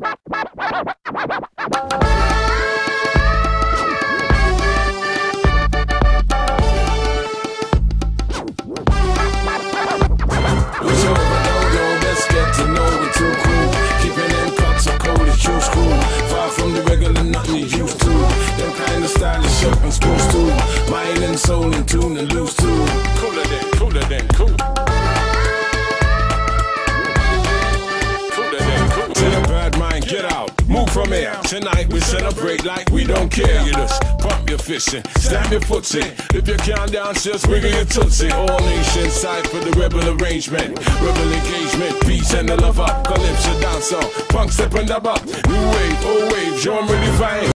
And spruce too, mind and soul in tune and loose too. Cooler than cool. Cooler than cool. Tell a bad mind, get out, move from here. Tonight we celebrate like we don't care. You just pump your fist in, stamp your foot in. If you can't dance, just wiggle your tootsie. All nations side for the rebel arrangement, rebel engagement, peace and the love up. Calypso dance on, punk step and dub up. New wave, old wave, genre redefined.